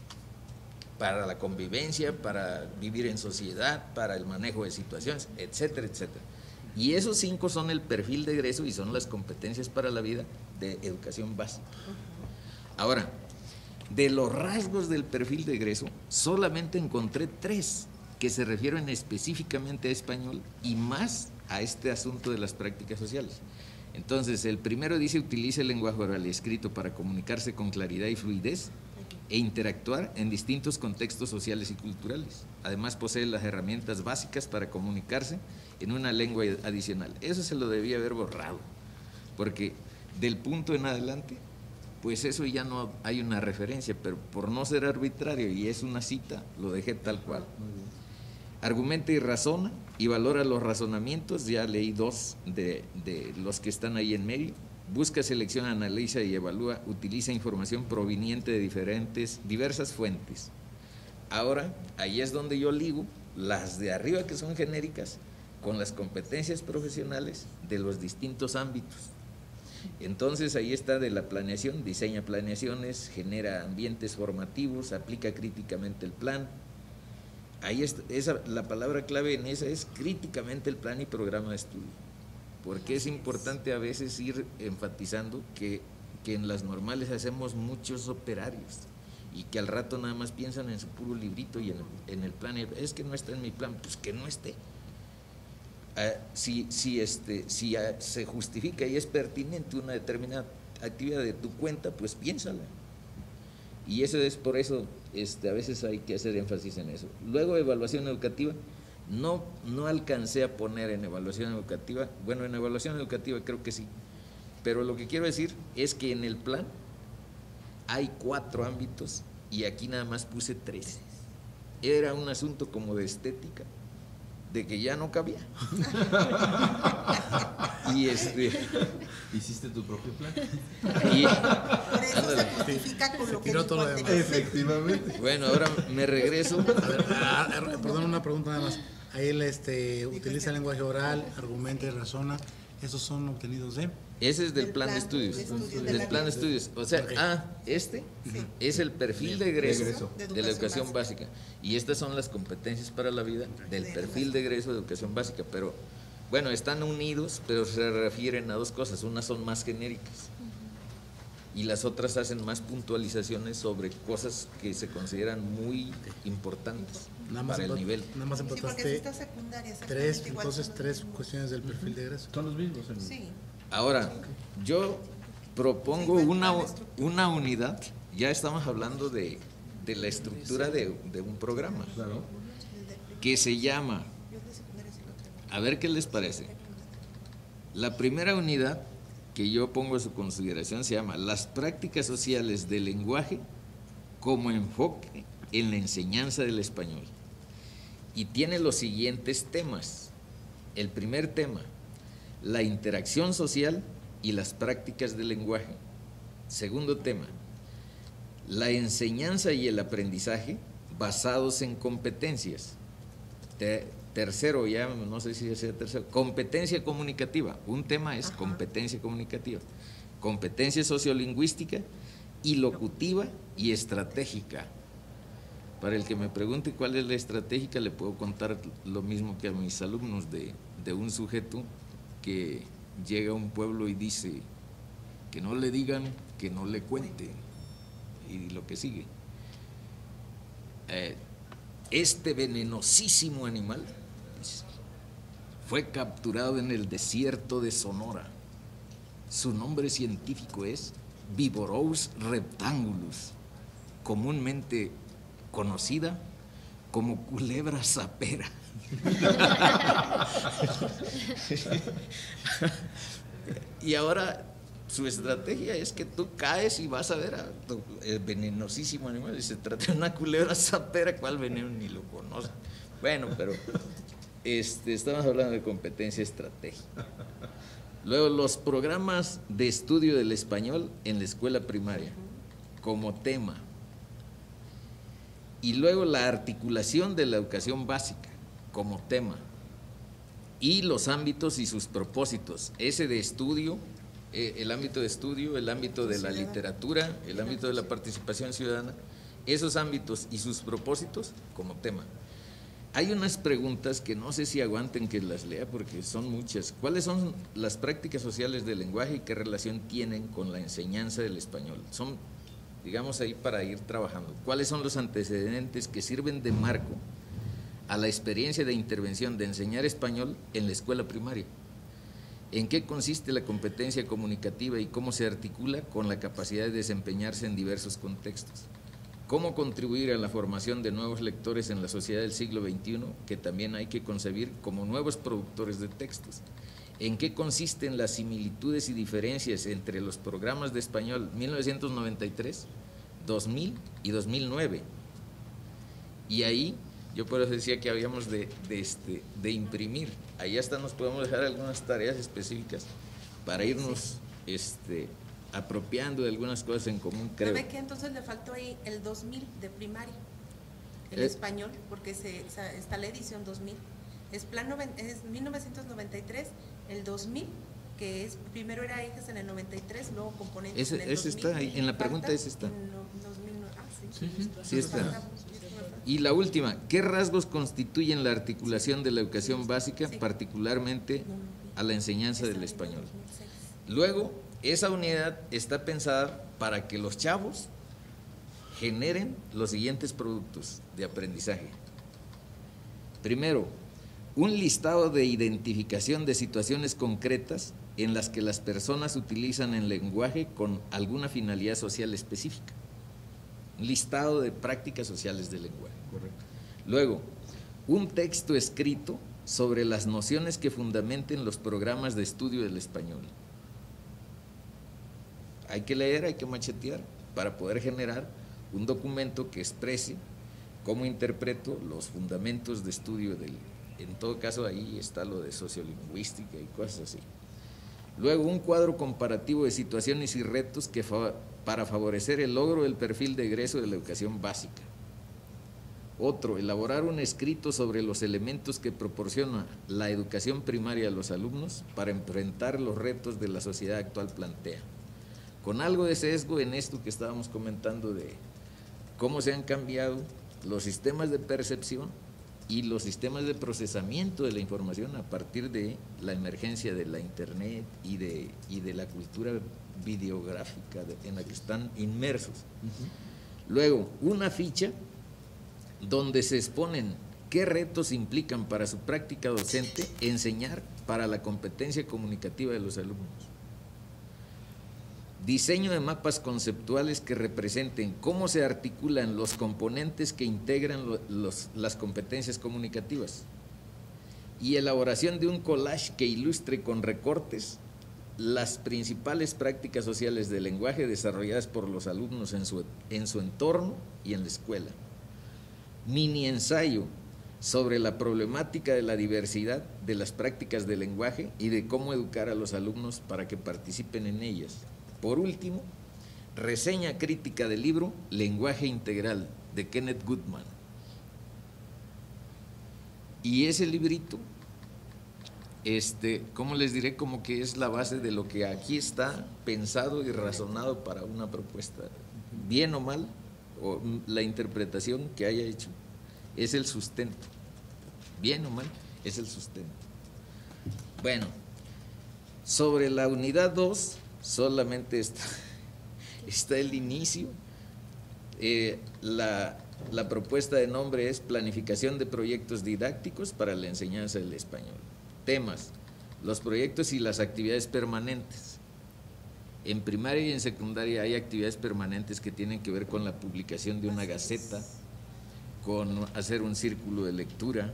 para la convivencia, para vivir en sociedad, para el manejo de situaciones, etcétera, etcétera. Y esos cinco son el perfil de egreso y son las competencias para la vida de educación básica. Ahora, de los rasgos del perfil de egreso, solamente encontré tres que se refieren específicamente a español y más a este asunto de las prácticas sociales. Entonces, el primero dice, utiliza el lenguaje oral y escrito para comunicarse con claridad y fluidez e interactuar en distintos contextos sociales y culturales. Además, posee las herramientas básicas para comunicarse en una lengua adicional. Eso se lo debía haber borrado, porque del punto en adelante, pues eso ya no hay una referencia, pero por no ser arbitrario y es una cita, lo dejé tal cual. Argumenta y razona y valora los razonamientos, ya leí dos de, de los que están ahí en medio. Busca, selecciona, analiza y evalúa, utiliza información proveniente de diferentes, diversas fuentes. Ahora, ahí es donde yo ligo las de arriba que son genéricas con las competencias profesionales de los distintos ámbitos. Entonces ahí está de la planeación, diseña planeaciones, genera ambientes formativos, aplica críticamente el plan. Ahí está, esa, la palabra clave en esa es críticamente el plan y programa de estudio. Porque es importante a veces ir enfatizando que, que en las normales hacemos muchos operarios y que al rato nada más piensan en su puro librito y en, en el plan. Es que no está en mi plan, pues que no esté. Uh, si si, este, si uh, se justifica y es pertinente una determinada actividad de tu cuenta, pues piénsala. Y eso es por eso, este, a veces hay que hacer énfasis en eso. Luego, evaluación educativa. No, no alcancé a poner en evaluación educativa, bueno, en evaluación educativa creo que sí, pero lo que quiero decir es que en el plan hay cuatro ámbitos y aquí nada más puse tres. Era un asunto como de estética, de que ya no cabía. Y este... ¿Hiciste tu propio plan? Y, por eso ándale. Se justifica con lo que dijo todo efectivamente. Bueno, ahora me regreso. A ver, a, a, perdón, una pregunta nada más. Ahí él este, utiliza el lenguaje oral, argumenta y razona. ¿Esos son obtenidos de? Ese es del plan, plan de estudios. De estudios del de plan de estudios. O sea, okay. ah, este sí. es el perfil de egreso, de, egreso. de, de la educación básica. básica. Y estas son las competencias para la vida del perfil de egreso de educación básica. Pero, bueno, están unidos, pero se refieren a dos cosas. Unas son más genéricas. y las otras hacen más puntualizaciones sobre cosas que se consideran muy importantes nada más para el nivel. Nada más Sí, porque si importaste está secundaria, tres, exactamente igual entonces son los tres mismos. cuestiones del perfil de egreso. Son los mismos. en- Sí. Ahora, yo propongo Sí, una, la estructura. una unidad, ya estamos hablando de, de la estructura de, de un programa, Claro. que se llama, Yo de secundaria sí lo traigo. a ver qué les parece. La primera unidad que yo pongo a su consideración se llama Las prácticas sociales del lenguaje como enfoque en la enseñanza del español. Y tiene los siguientes temas. El primer tema, la interacción social y las prácticas del lenguaje. Segundo tema, la enseñanza y el aprendizaje basados en competencias. Te- tercero, ya no sé si sea tercero, competencia comunicativa. Un tema es Ajá. competencia comunicativa, competencia sociolingüística y locutiva y estratégica. Para el que me pregunte cuál es la estratégica, le puedo contar lo mismo que a mis alumnos de, de un sujeto que llega a un pueblo y dice que no le digan, que no le cuenten, y lo que sigue. Eh, este venenosísimo animal fue capturado en el desierto de Sonora. Su nombre científico es Viborous reptangulus, comúnmente conocida como culebra sapera. Y ahora su estrategia es que tú caes y vas a ver a tu el venenosísimo animal y se trata de una culebra sapera, ¿cuál veneno? Ni lo conoce. Bueno, pero este, estamos hablando de competencia estratégica. Luego, los programas de estudio del español en la escuela primaria como tema. Y luego la articulación de la educación básica como tema. Y los ámbitos y sus propósitos. Ese de estudio, eh, el ámbito de estudio, el ámbito de la literatura, el ámbito de la participación ciudadana, esos ámbitos y sus propósitos como tema. Hay unas preguntas que no sé si aguanten que las lea porque son muchas. ¿Cuáles son las prácticas sociales del lenguaje y qué relación tienen con la enseñanza del español? Son, digamos, ahí para ir trabajando. ¿Cuáles son los antecedentes que sirven de marco a la experiencia de intervención de enseñar español en la escuela primaria? ¿En qué consiste la competencia comunicativa y cómo se articula con la capacidad de desempeñarse en diversos contextos? ¿Cómo contribuir a la formación de nuevos lectores en la sociedad del siglo veintiuno, que también hay que concebir como nuevos productores de textos? ¿En qué consisten las similitudes y diferencias entre los programas de español mil novecientos noventa y tres, dos mil y dos mil nueve? Y ahí, yo por eso decía que habíamos de, de, este, de imprimir. Ahí hasta nos podemos dejar algunas tareas específicas para irnos este, apropiando de algunas cosas en común, creo. ¿Sabe qué? Entonces le faltó ahí el dos mil de primaria, el Eh. español, porque se, esa- está la edición dos mil. Es plan noven- es mil novecientos noventa y tres, el dos mil, que es primero era ejes en el noventa y tres, luego componentes Ese- en el ese dos mil. está ahí, en la pregunta Falta ese está. en no- dos mil nueve. Ah, sí. Sí, sí. Sí está. Faltamos, sí, sí, me falta. Y la última, ¿qué rasgos constituyen la articulación de la educación básica, Sí. particularmente No, no, vi. a la enseñanza del Esa español? dos mil seis. Luego, esa unidad está pensada para que los chavos generen los siguientes productos de aprendizaje. Primero, un listado de identificación de situaciones concretas en las que las personas utilizan el lenguaje con alguna finalidad social específica. Un listado de prácticas sociales del lenguaje. Correcto. Luego, un texto escrito sobre las nociones que fundamenten los programas de estudio del español. Hay que leer, hay que machetear para poder generar un documento que exprese cómo interpreto los fundamentos de estudio del, en todo caso ahí está lo de sociolingüística y cosas así. Luego, un cuadro comparativo de situaciones y retos que fa- para favorecer el logro del perfil de egreso de la educación básica. Otro, elaborar un escrito sobre los elementos que proporciona la educación primaria a los alumnos para enfrentar los retos de la sociedad actual plantea. Con algo de sesgo en esto que estábamos comentando de cómo se han cambiado los sistemas de percepción y los sistemas de procesamiento de la información a partir de la emergencia de la internet y de, y de la cultura videográfica de, en la que están inmersos. Uh-huh. Luego, una ficha donde se exponen qué retos implican para su práctica docente enseñar para la competencia comunicativa de los alumnos. Diseño de mapas conceptuales que representen cómo se articulan los componentes que integran lo, los, las competencias comunicativas. Y elaboración de un collage que ilustre con recortes las principales prácticas sociales del lenguaje desarrolladas por los alumnos en su, en su entorno y en la escuela. Mini ensayo sobre la problemática de la diversidad de las prácticas del lenguaje y de cómo educar a los alumnos para que participen en ellas. Por último, reseña crítica del libro Lenguaje Integral, de Kenneth Goodman. Y ese librito, este, ¿cómo les diré? Como que es la base de lo que aquí está pensado y razonado para una propuesta. Bien o mal, o la interpretación que haya hecho, es el sustento. Bien o mal, es el sustento. Bueno, sobre la unidad dos, solamente está, está el inicio. Eh, la, la propuesta de nombre es Planificación de Proyectos Didácticos para la Enseñanza del Español. Temas: los proyectos y las actividades permanentes. En primaria y en secundaria hay actividades permanentes que tienen que ver con la publicación de una gaceta, con hacer un círculo de lectura,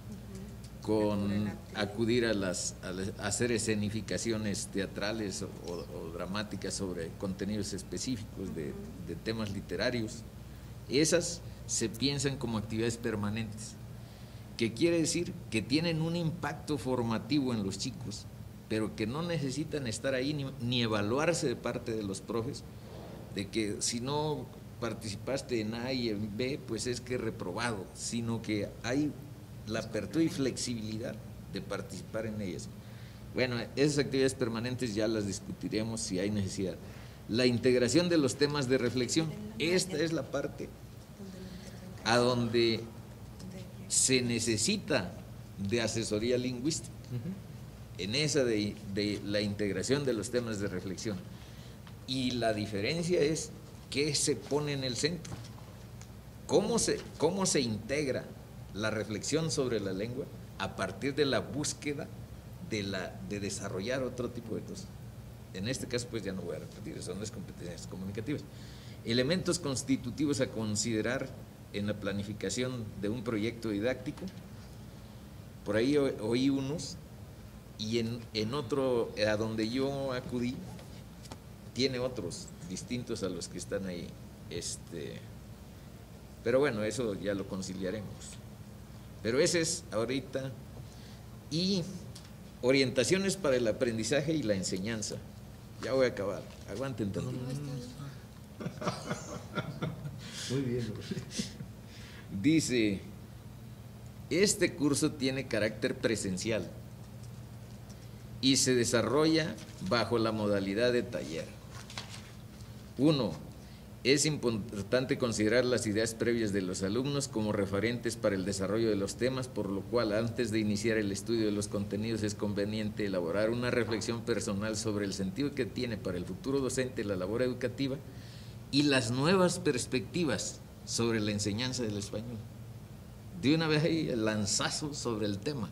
con acudir a las a, las, a hacer escenificaciones teatrales o, o, o dramáticas sobre contenidos específicos de, de temas literarios. Esas se piensan como actividades permanentes, que quiere decir que tienen un impacto formativo en los chicos, pero que no necesitan estar ahí ni, ni evaluarse de parte de los profes, de que si no participaste en A y en B, pues es que reprobado, sino que hay la apertura y flexibilidad de participar en ellas. Bueno, esas actividades permanentes ya las discutiremos si hay necesidad. La integración de los temas de reflexión, esta es la parte a donde se necesita de asesoría lingüística, en esa de, de la integración de los temas de reflexión. Y la diferencia es qué se pone en el centro, cómo se, cómo se integra la reflexión sobre la lengua a partir de la búsqueda de, la, de desarrollar otro tipo de cosas. En este caso, pues ya no voy a repetir, son las competencias comunicativas. Elementos constitutivos a considerar en la planificación de un proyecto didáctico. Por ahí oí unos, y en, en otro, a donde yo acudí, tiene otros distintos a los que están ahí. Este, pero bueno, eso ya lo conciliaremos. Pero ese es ahorita. Y orientaciones para el aprendizaje y la enseñanza. Ya voy a acabar, aguanten tanto. Muy bien. Dice, este curso tiene carácter presencial y se desarrolla bajo la modalidad de taller. Uno, es importante considerar las ideas previas de los alumnos como referentes para el desarrollo de los temas, por lo cual antes de iniciar el estudio de los contenidos es conveniente elaborar una reflexión personal sobre el sentido que tiene para el futuro docente la labor educativa y las nuevas perspectivas sobre la enseñanza del español. De una vez ahí el lanzazo sobre el tema.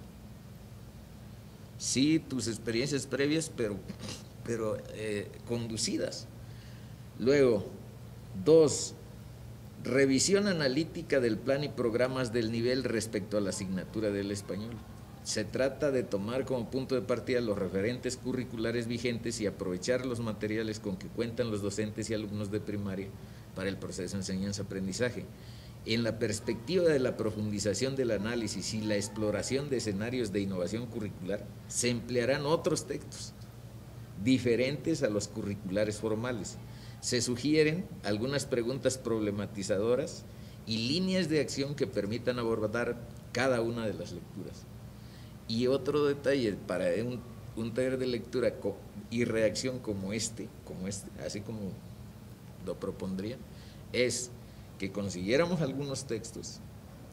Sí, tus experiencias previas, pero, pero eh, conducidas. Luego, dos, revisión analítica del plan y programas del nivel respecto a la asignatura del español. Se trata de tomar como punto de partida los referentes curriculares vigentes y aprovechar los materiales con que cuentan los docentes y alumnos de primaria para el proceso de enseñanza-aprendizaje. En la perspectiva de la profundización del análisis y la exploración de escenarios de innovación curricular, se emplearán otros textos diferentes a los curriculares formales. Se sugieren algunas preguntas problematizadoras y líneas de acción que permitan abordar cada una de las lecturas. Y otro detalle para un, un taller de lectura y reacción como este, como este, así como lo propondría, es que consiguiéramos algunos textos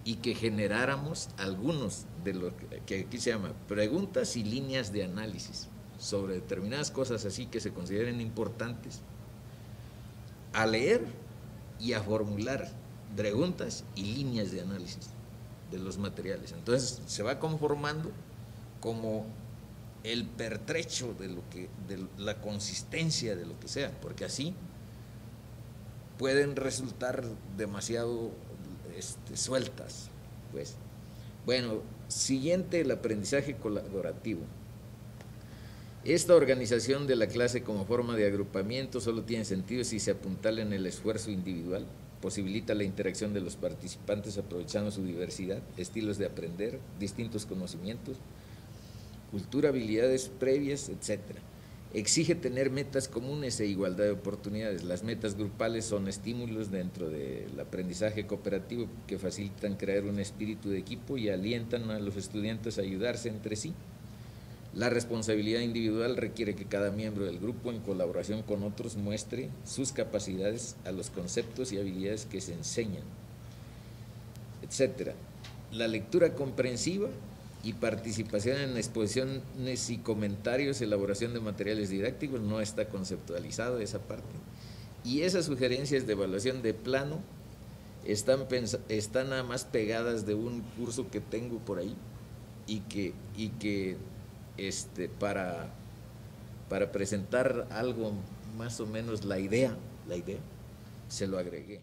y que generáramos algunos de lo que aquí se llama preguntas y líneas de análisis sobre determinadas cosas así que se consideren importantes, a leer y a formular preguntas y líneas de análisis de los materiales. Entonces se va conformando como el pertrecho de lo que, de la consistencia de lo que sea, porque así pueden resultar demasiado este, sueltas, pues. Bueno, siguiente, el aprendizaje colaborativo. Esta organización de la clase como forma de agrupamiento solo tiene sentido si se apuntala en el esfuerzo individual, posibilita la interacción de los participantes aprovechando su diversidad, estilos de aprender, distintos conocimientos, cultura, habilidades previas, etcétera. Exige tener metas comunes e igualdad de oportunidades. Las metas grupales son estímulos dentro del aprendizaje cooperativo que facilitan crear un espíritu de equipo y alientan a los estudiantes a ayudarse entre sí. La responsabilidad individual requiere que cada miembro del grupo, en colaboración con otros, muestre sus capacidades a los conceptos y habilidades que se enseñan, etcétera. La lectura comprensiva y participación en exposiciones y comentarios, elaboración de materiales didácticos, no está conceptualizado esa parte. Y esas sugerencias de evaluación de plano están, están nada más pegadas de un curso que tengo por ahí y que, y que este, para, para presentar algo más o menos la idea, la idea, se lo agregué.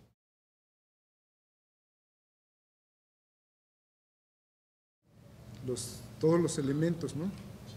Los, todos los elementos, ¿no?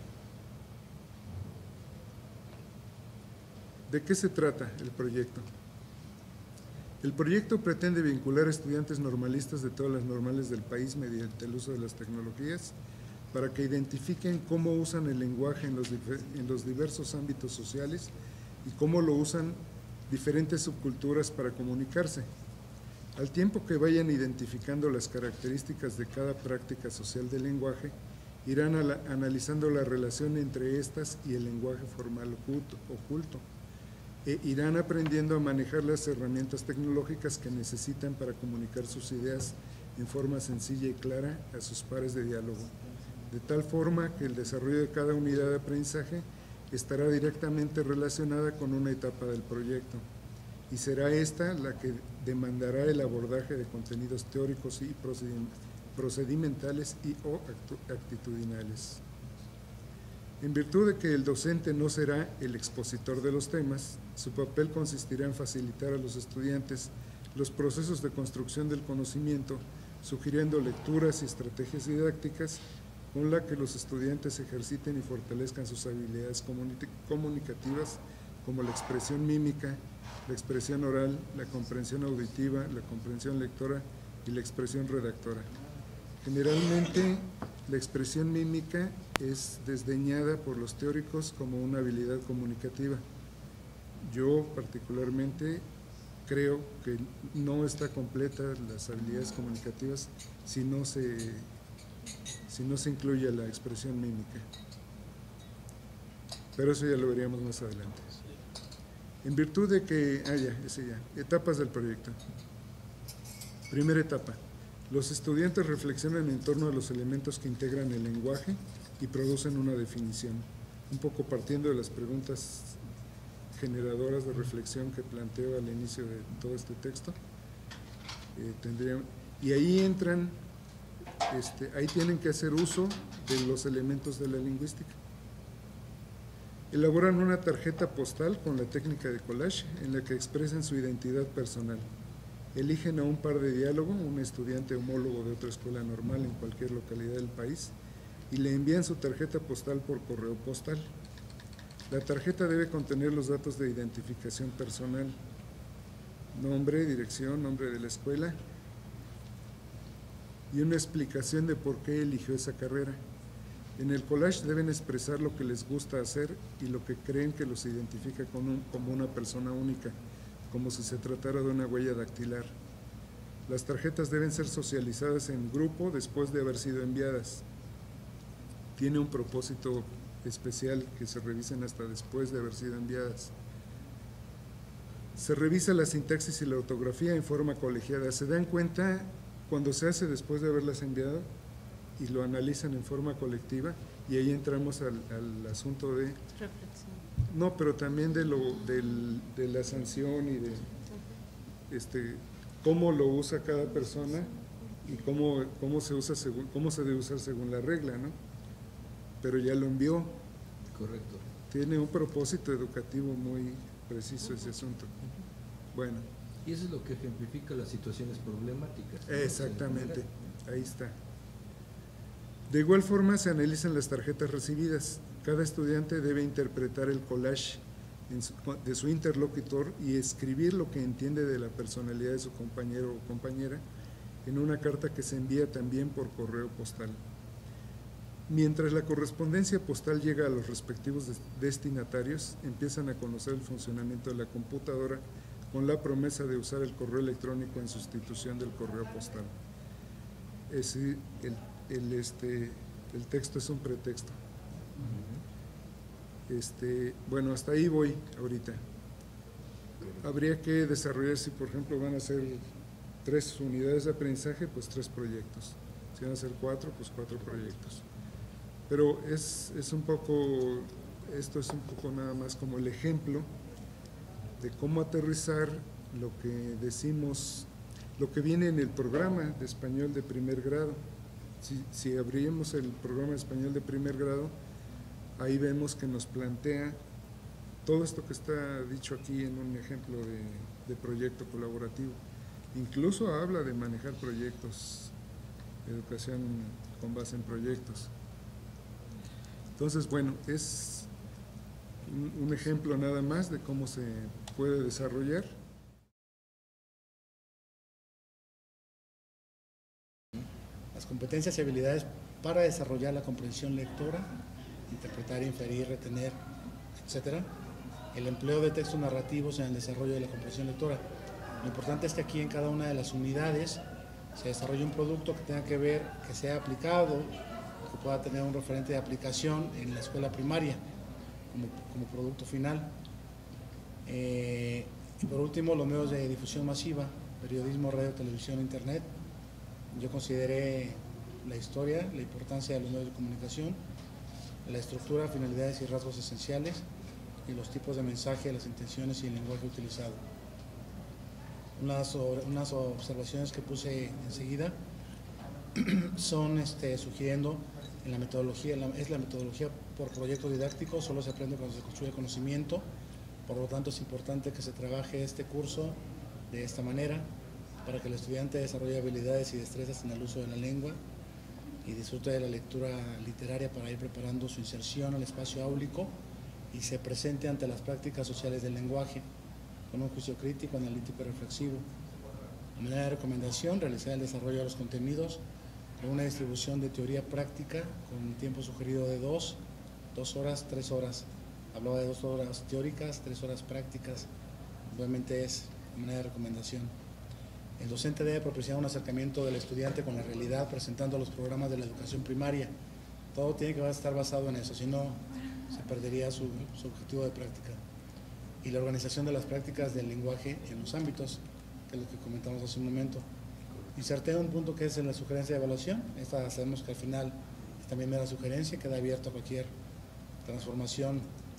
¿De qué se trata el proyecto? El proyecto pretende vincular a estudiantes normalistas de todas las normales del país mediante el uso de las tecnologías para que identifiquen cómo usan el lenguaje en los, en los diversos ámbitos sociales y cómo lo usan diferentes subculturas para comunicarse. Al tiempo que vayan identificando las características de cada práctica social del lenguaje, irán a la, analizando la relación entre estas y el lenguaje formal oculto, oculto, e irán aprendiendo a manejar las herramientas tecnológicas que necesitan para comunicar sus ideas en forma sencilla y clara a sus pares de diálogo, de tal forma que el desarrollo de cada unidad de aprendizaje estará directamente relacionada con una etapa del proyecto, y será esta la que demandará el abordaje de contenidos teóricos y procedimentales y o actitudinales. En virtud de que el docente no será el expositor de los temas, su papel consistirá en facilitar a los estudiantes los procesos de construcción del conocimiento, sugiriendo lecturas y estrategias didácticas con las que los estudiantes ejerciten y fortalezcan sus habilidades comunicativas, como la expresión mímica, la expresión oral, la comprensión auditiva, la comprensión lectora y la expresión redactora. Generalmente, la expresión mímica es desdeñada por los teóricos como una habilidad comunicativa. Yo, particularmente, creo que no está completa las habilidades comunicativas si no se, si no se incluye la expresión mímica. Pero eso ya lo veríamos más adelante. En virtud de que, ah ya, ese ya, etapas del proyecto. Primera etapa, los estudiantes reflexionan en torno a los elementos que integran el lenguaje y producen una definición, un poco partiendo de las preguntas generadoras de reflexión que planteo al inicio de todo este texto. Eh, tendría, y ahí entran, este, ahí tienen que hacer uso de los elementos de la lingüística. Elaboran una tarjeta postal con la técnica de collage en la que expresan su identidad personal. Eligen a un par de diálogo, un estudiante homólogo de otra escuela normal en cualquier localidad del país, y le envían su tarjeta postal por correo postal. La tarjeta debe contener los datos de identificación personal, nombre, dirección, nombre de la escuela, y una explicación de por qué eligió esa carrera. En el collage deben expresar lo que les gusta hacer y lo que creen que los identifica con un, como una persona única, como si se tratara de una huella dactilar. Las tarjetas deben ser socializadas en grupo después de haber sido enviadas. Tiene un propósito especial que se revisen hasta después de haber sido enviadas. Se revisa la sintaxis y la ortografía en forma colegiada. Se dan cuenta cuando se hace después de haberlas enviado y lo analizan en forma colectiva, y ahí entramos al, al asunto de… Reflexión. No, pero también de, lo, del, de la sanción y de este, cómo lo usa cada persona y cómo, cómo, se usa según, cómo se debe usar según la regla, ¿no? Pero ya lo envió. Correcto. Tiene un propósito educativo muy preciso ese asunto. Bueno. Y eso es lo que ejemplifica las situaciones problemáticas, ¿no? Exactamente, ahí está. De igual forma se analizan las tarjetas recibidas. Cada estudiante debe interpretar el collage en su, de su interlocutor y escribir lo que entiende de la personalidad de su compañero o compañera en una carta que se envía también por correo postal. Mientras la correspondencia postal llega a los respectivos destinatarios, empiezan a conocer el funcionamiento de la computadora con la promesa de usar el correo electrónico en sustitución del correo postal. Es el, el, este, el texto es un pretexto. Este, bueno, hasta ahí voy ahorita. Habría que desarrollar, si por ejemplo van a ser tres unidades de aprendizaje, pues tres proyectos. Si van a ser cuatro, pues cuatro proyectos. Pero es, es un poco, esto es un poco nada más como el ejemplo de cómo aterrizar lo que decimos, lo que viene en el programa de español de primer grado. Si, si abrimos el programa de español de primer grado, ahí vemos que nos plantea todo esto que está dicho aquí en un ejemplo de, de proyecto colaborativo. Incluso habla de manejar proyectos, educación con base en proyectos. Entonces, bueno, es un, un ejemplo nada más de cómo se puede desarrollar. Las competencias y habilidades para desarrollar la comprensión lectora, interpretar, inferir, retener, etcétera. El empleo de textos narrativos en el desarrollo de la comprensión lectora. Lo importante es que aquí en cada una de las unidades se desarrolle un producto que tenga que ver, que sea aplicado, que pueda tener un referente de aplicación en la escuela primaria como, como producto final. Eh, y por último, los medios de difusión masiva, periodismo, radio, televisión, internet. Yo consideré la historia, la importancia de los medios de comunicación, la estructura, finalidades y rasgos esenciales, y los tipos de mensaje, las intenciones y el lenguaje utilizado. Unas, unas observaciones que puse enseguida son este, sugiriendo en la metodología, la, es la metodología por proyectos didácticos, solo se aprende cuando se construye conocimiento, por lo tanto es importante que se trabaje este curso de esta manera para que el estudiante desarrolle habilidades y destrezas en el uso de la lengua y disfrute de la lectura literaria para ir preparando su inserción al espacio áulico y se presente ante las prácticas sociales del lenguaje con un juicio crítico, analítico y reflexivo. A manera de recomendación, realizar el desarrollo de los contenidos con una distribución de teoría práctica con un tiempo sugerido de dos, dos horas, tres horas. Hablaba de dos horas teóricas, tres horas prácticas, obviamente es a manera de recomendación. El docente debe propiciar un acercamiento del estudiante con la realidad presentando los programas de la educación primaria. Todo tiene que estar basado en eso, si no se perdería su, su objetivo de práctica. Y la organización de las prácticas del lenguaje en los ámbitos, que es lo que comentamos hace un momento. Inserté un punto que es en la sugerencia de evaluación. Esta sabemos que al final es también mera sugerencia, queda abierto a cualquier transformación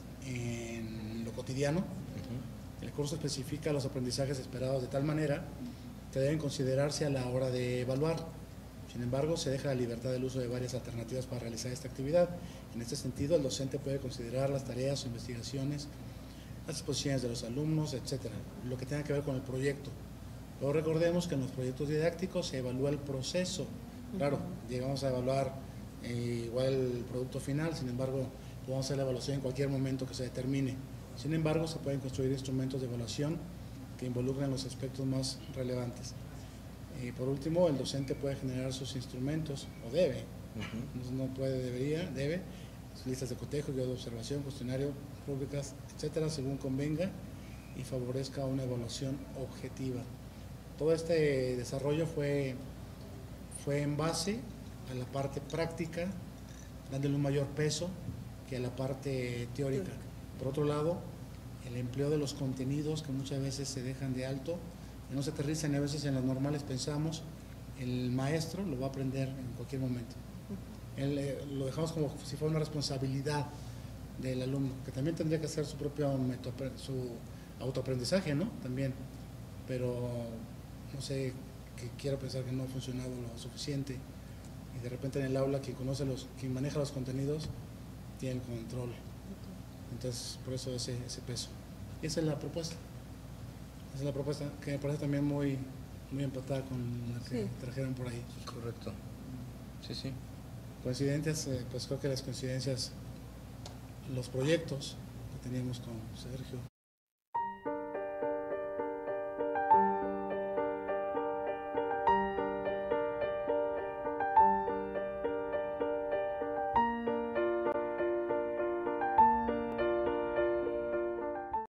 en lo cotidiano. Uh-huh. El curso especifica los aprendizajes esperados de tal manera que deben considerarse a la hora de evaluar. Sin embargo, se deja la libertad del uso de varias alternativas para realizar esta actividad. En este sentido, el docente puede considerar las tareas o investigaciones, las exposiciones de los alumnos, etcétera, lo que tenga que ver con el proyecto. Luego recordemos que en los proyectos didácticos se evalúa el proceso. Claro, llegamos a evaluar eh, igual el producto final, sin embargo, podemos hacer la evaluación en cualquier momento que se determine. Sin embargo, se pueden construir instrumentos de evaluación que involucran los aspectos más relevantes. Y por último, el docente puede generar sus instrumentos, o debe, uh-huh. no, no puede, debería, debe, listas de cotejo, guía de observación, cuestionario, rúbricas, etcétera, según convenga y favorezca una evaluación objetiva. Todo este desarrollo fue, fue en base a la parte práctica, dándole un mayor peso que a la parte teórica. Por otro lado, el empleo de los contenidos que muchas veces se dejan de alto, que no se aterrizan y a veces en las normales pensamos el maestro lo va a aprender en cualquier momento. Él, eh, lo dejamos como si fuera una responsabilidad del alumno, que también tendría que hacer su propio método, su autoaprendizaje, ¿no? También, pero no sé, que quiero pensar que no ha funcionado lo suficiente y de repente en el aula quien conoce los, quien maneja los contenidos tiene el control. Entonces, por eso ese, ese peso. Y esa es la propuesta. Esa es la propuesta que me parece también muy, muy empatada con la que sí. trajeron por ahí. Correcto. Sí, sí. Coincidencias, eh, pues creo que las coincidencias, los proyectos que teníamos con Sergio.